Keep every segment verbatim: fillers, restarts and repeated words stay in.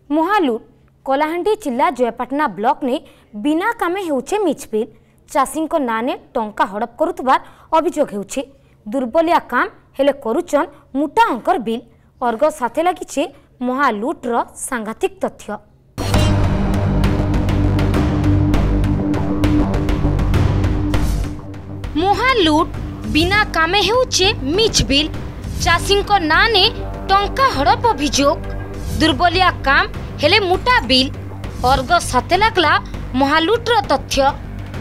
महालुट कलाहांडी जिला जयपाटना ब्लॉक ने बिना कामे हेउछे मिचबिल चाषी ना ने टंका हड़प करुवार अभियोग हेउछे। दुर्बलिया काम हेले करुचन मोटा अंकर बिल अर्ग साथे लगी महालुट्र सांघातिक तथ्य। महालुट बिना कामे हेउछे मिचबिल चाषी ना ने टंका हड़प अभियोग। दुर्बलिया काम हेले मोटा बिल अर्ग साथे लगला महालुट्र तथ्य।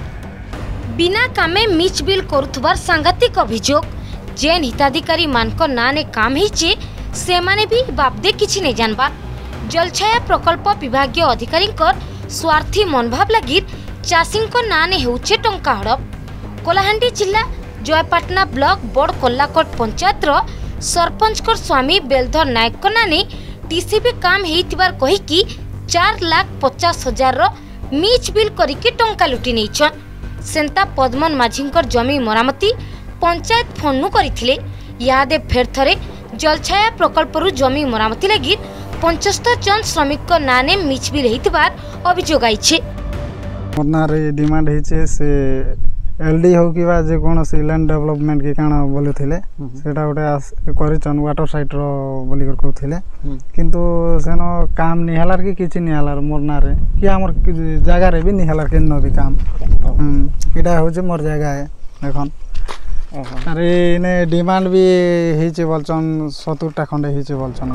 बिना कामे मिच बिल करुथबार सांघातिक अभियोग। जेन हिताधिकारी मानक ना ने काम हिचे से माने भी बाबदे किछि नै जानबार। जलछाया प्रकल्प विभागीय अधिकारी स्वार्थी मनोभाव लगी चाषी ना ने हेउछे टंका हड़प। कलाहांडी जिला जयपाटना ब्लॉक बड़ कोल्लाकोट पंचायतर सरपंच स्वामी बेलधर नायक ना ने टीसीबी काम हेइतिबार कहिकी चार लाख पचास हजार मिच बिल करिके टंका लुटी नैछन। सेंता पद्मन माझींकर जमी मरामती पंचायत फंडनु करिथिले। यादे फेर थरे जलछाया प्रकल्परु जमी मरामती लगी पचहत्तर जन श्रमिक नाने मिच बिल हेइतिबार अभियोग आइछे। मोरनारे डिमांड हेइछे से एलडी हो कि बा जे कोनोसी लैंड डेवलपमेंट के काना बोलुथिले सेटा गोटे करिचन वाटर साइड रो बोली कर कहथिले किंतु सेनो काम नि हलार कि किछि नि हलार मोरनारे कि हमर जगह रे भी नि हलार केनो भी काम एटा होजे मोर जगह है देखन। अरे ने डिमांड भी हेचे बोलचन सत्तर टा खंडे हेचे बोलचन।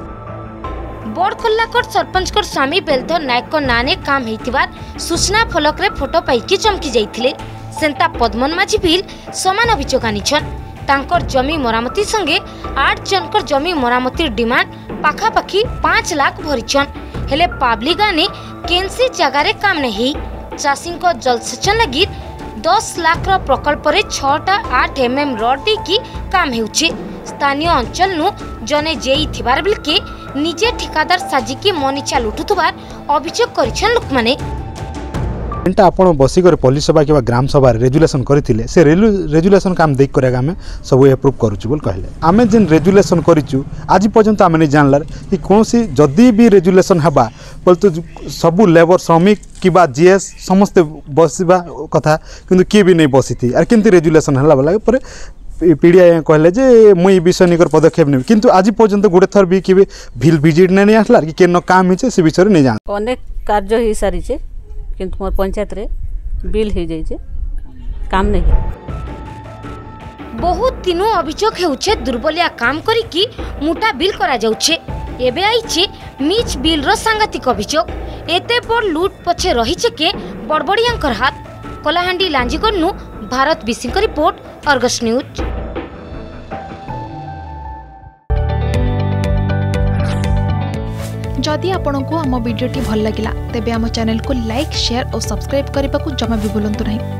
बड़ कोल्लाकोट सरपंच स्वामी बेलधर नायक नाने काम हेतिबार सूचना फलक रे फोटो पाइकी चमकी जाइथिले। सेंता पद्मन माझी बिल समान अभियोग आनिछन। तांकर जमी मरामती संगे आठ जनकर जमी मरामती डिमांड पाखापाखी पांच लाख भरिछन। हेले पाब्लिगा ने केनसी जगार रे काम नहीं। चाषी जलसेचन लगी दस लाख रो प्रकल्प रे छटा आठ एम एम रड की काम हेउछे। स्थानीय अंचल नु जने जेई थिबार बिल के निजे ठिकादार साजिकी मनीचा लुटुथबार अभियोग करिछन लोक माने। एंटा आपण बसिकर पुलिस सभा कि ग्राम सभा रेजुलेशन करथिले से रेजुलेशन काम देख करे आमे सब एप्रूव करूछु बोल कहले। आमे जेन रेजुलेशन करिछु आज पर्यंत आमे नै जानलार कि कोनसी जदी भी रेजुलेशन हबा बोल तो सब लेबर श्रमिक किबा जीएस समस्त बसिबा कथा किंतु के भी नै बसिथि आर केनती रेजुलेशन हला बला पर पीडिया कहले जे मुई विषय निकर पदक्षेप नै किंतु आज पर्यंत गुडे थर भी कि भिल विजिट नै आसला कि केन काम हिचे से विषय नै जान। अनेक कार्य हि सारिचे किंतु मोर पंचायत रे बिल हो जाइए काम नहीं। बहुत दिनों अभियोग हेउछे दुर्बलिया काम करिकी मोटा बिल करा जाउछे। एबे आइछे मिच बिल रो सांघातिक अभियोग। एते बड़ लूट पछे रहिछे के बड़बड़ियांकर हाथ। कलाहांडी लांजीगढ़ भारत बिसिंक रिपोर्ट अर्गस न्यूज। जदि आपंक आम भिडी भल लगा तेब आम चैनल को लाइक शेयर और सब्सक्राइब करने को जमा भी भूलु नहीं।